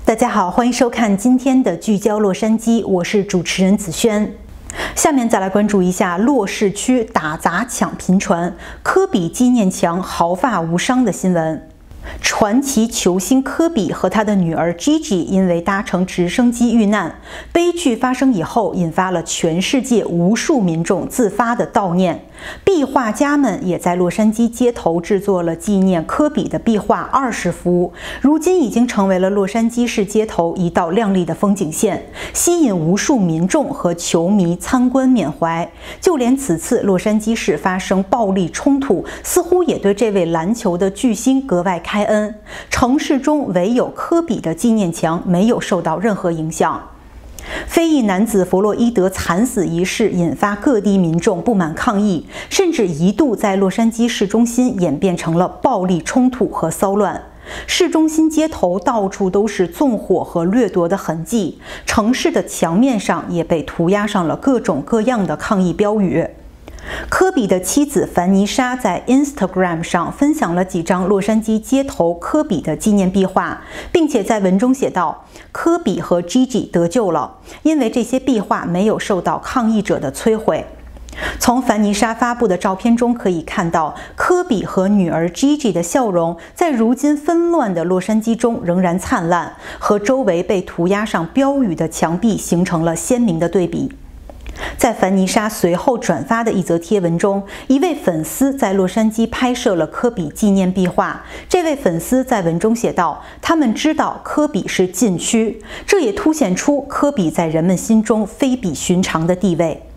大家好，欢迎收看今天的聚焦洛杉矶，我是主持人子轩。下面再来关注一下洛市区打砸抢频传，科比纪念墙毫发无伤的新闻。传奇球星科比和他的女儿 Gigi 因为搭乘直升机遇难，悲剧发生以后，引发了全世界无数民众自发的悼念。壁画家们也在洛杉矶街头制作了纪念科比的壁画20幅，如今已经成为了洛杉矶市街头一道亮丽的风景线，吸引无数民众和球迷参观缅怀。就连此次洛杉矶市发生暴力冲突，似乎也对这位篮球的巨星格外开恩。城市中唯有科比的纪念墙没有受到任何影响。非裔男子弗洛伊德惨死一事引发各地民众不满抗议，甚至一度在洛杉矶市中心演变成了暴力冲突和骚乱。市中心街头到处都是纵火和掠夺的痕迹，城市的墙面上也被涂鸦上了各种各样的抗议标语。科比的妻子凡妮莎在 Instagram 上分享了几张洛杉矶街头科比的纪念壁画，并且在文中写道：科比和 Gigi 得救了，因为这些壁画没有受到抗议者的摧毁。从凡妮莎发布的照片中可以看到，科比和女儿 Gigi 的笑容在如今纷乱的洛杉矶中仍然灿烂，和周围被涂鸦上标语的墙壁形成了鲜明的对比。在凡妮莎随后转发的一则贴文中，一位粉丝在洛杉矶拍摄了科比纪念壁画。这位粉丝在文中写道：他们知道科比是禁区，这也凸显出科比在人们心中非比寻常的地位。